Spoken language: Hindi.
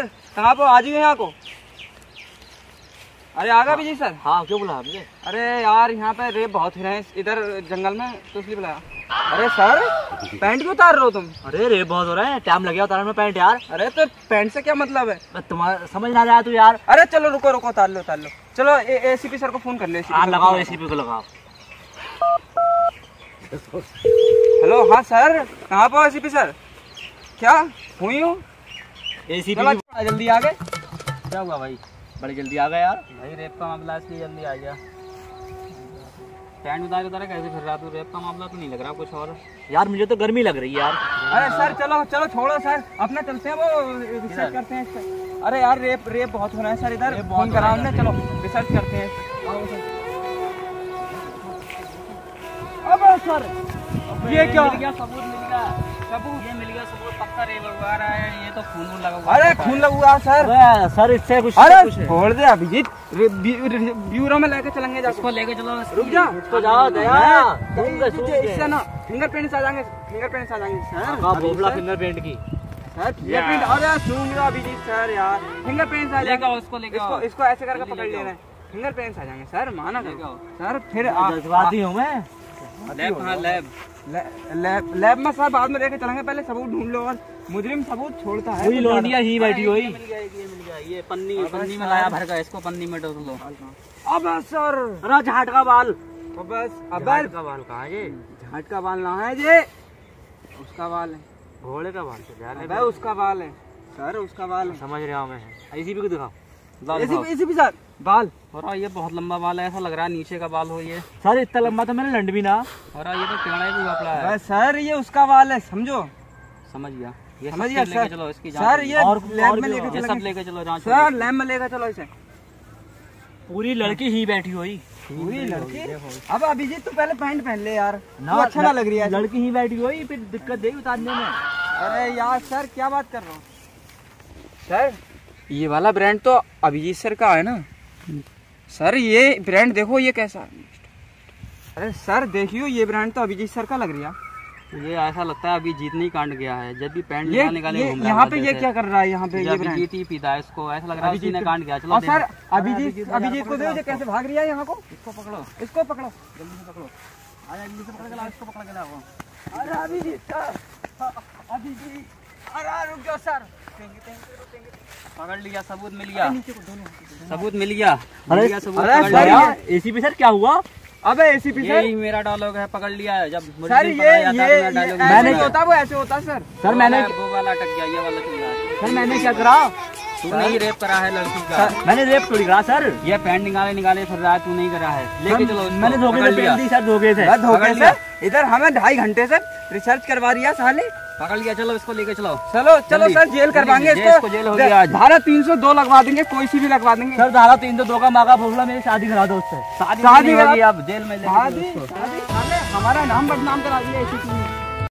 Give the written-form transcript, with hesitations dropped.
सर कहाँ पे, आ जाइए यहाँ को। अरे आ गया विजय सर। हाँ क्यों बुलाया मुझे? अरे यार यहाँ पे रेप बहुत हो रहे हैं इधर जंगल में, तो इसलिए बुलाया। अरे सर पैंट क्यों उतार रहे हो तुम? अरे रेप बहुत हो रहा है, टाइम लग गया उतारने में पैंट यार। अरे तो पैंट से क्या मतलब है? तुम्हारा समझ ना रहा तू यार। अरे चलो रुको रुको, उतार लो उतार लो। चलो एसीपी सर को फोन कर ले। हाँ लगाओ, एसीपी को लगाओ। हेलो हाँ सर, कहाँ पर एसीपी सर? क्या हुई हूँ? एसीपी जल्दी आ गए। क्या हुआ भाई? बड़ी जल्दी आ गए यार। भाई रेप का मामला इसलिए जल्दी आ गया। पैंट उतार उतारा कैसे फिर रहा तू? रेप का मामला तो नहीं लग रहा कुछ और? यार मुझे तो गर्मी लग रही है यार। अरे सर चलो चलो छोड़ो सर, अपना चलते हैं, वो रिसर्च करते हैं इस पे। अरे यार रेप रेप बहुत हो रहा है सर इधर, फोन करा हमने, चलो रिसर्च करते हैं। अब सर ये क्या? सबूत मिल गया, सबूत ये मिल गया सबूत, पक्का रेप हुआ रहा है। ये तो खून लगा हुआ। अरे खून लगा हुआ सर। सर इससे कुछ अरे छोड़ दे अभिजीत, ब्यूरो में लेके चलेंगे। इसको लेके चलो। रुक जा, इसको जाओ दया। इससे ना फिंगरप्रिंट्स आ जाएंगे, फिंगरप्रिंट्स आ जाएंगे सर। बोला फिंगरप्रिंट की सर फिंगरप्रिंट। अरे सुन लो अभिजीत सर यार, फिंगरप्रिंट्स आ जाएगा। इसको ऐसे करके पकड़ लेना है, फिंगरप्रिंट्स आ जाएंगे सर, माना करो सर। फिर जज्बाती हूँ मैं। लैब, हाँ लैब में सर बाद में लेके चलेंगे, पहले सबूत ढूंढ लो। और मुजरिम सबूत छोड़ता है। वही लौंडिया ही बैठी हुई। मिल गया, ये पन्नी में लाया भर का, इसको पन्नी में डाल लो। अब सर अरे झाट का बाल। बस अब झाट का बाल कहाँ है ये? झाट का बाल ना है ये, उसका बाल है। घोड़े का बाल अबे उसका बाल है सर, उसका बाल है। समझ रहा हूँ मैं। एसीपी को दिखाओ। एसीपी सर बाल। और ये बहुत लंबा बाल है, ऐसा लग रहा है नीचे का बाल हो ये। सर इतना लंबा तो मैंने लंड भी ना। और ये तो टेढ़ा भी कपड़ा है। सर ये उसका बाल है, समझो। समझ गया, ये समझ गया सर। चलो इसकी सर ये लैब में लेके सब लेके चलो जांच। सर लैब में लेकर चलो इसे। पूरी लड़की ही बैठी हुई। पूरी लड़की? अब अभिजीत तू पहले पैंट पहन ले यार, ना अच्छा ना लग रही है। लड़की ही बैठी हुई, फिर दिक्कत देगी उतारने में। अरे यार सर क्या बात कर रहा हूँ सर? ये वाला ब्रांड तो अभिजीत सर का है ना सर, ये ब्रांड देखो ये कैसा है। अरे सर देखियो, ये ब्रांड तो अभिजीत सर का लग रहा है। ये ऐसा लगता है अभी जीत नहीं कांड गया है, जब भी पैंट निकाले यहाँ पे ये क्या कर रहा है? यहाँ पे ये ब्रांड जीत ही पीता है, इसको ऐसा लग रहा है ने कांड गया। चलो सर अभिजीत को देखो कैसे भाग रही है यहाँ को। इसको पकड़ो, इसको पकड़ो, जल्दी से पकड़ो। आजा जल्दी से पकड़ के लाओ, इसको पकड़ के लाओ। अरे अभिजीत सर, अभिजीत, अरे रुक जाओ सर। पकड़ लिया, सबूत मिल गया, सबूत मिल गया। अरे एसीपी सर क्या हुआ? अबे एसीपी सर, यही मेरा डायलॉग है, पकड़ लिया है। जब सर ये मैंने होता वो ऐसे होता सर। सर मैंने वो वाला अटक गया, ये वाला चल रहा है। सर मैंने क्या करा? तूने ही रेप करा है लड़की का। मैंने रेप थोड़ी करा सर। ये पैंट निकाले फिर रहा, तू नहीं करा है। लेके चलो, मैंने धोखे से पहन दी सर, धोखे से। धोखे से इधर हमें 2.5 घंटे से रिसर्च करवा रही है साले। पकड़ लिया, चलो इसको लेके चलो। चलो चलो सर, जेल करवाएंगे इसको। जेल हो गया आज। धारा 302 लगवा देंगे, कोई सी भी लगवा देंगे सर। धारा 302 का मांगा फूसला, मेरी शादी करा दो उससे। शादी होगी, अब जेल में शादी हमारा नाम बदनाम करा दिया एसीपी ने।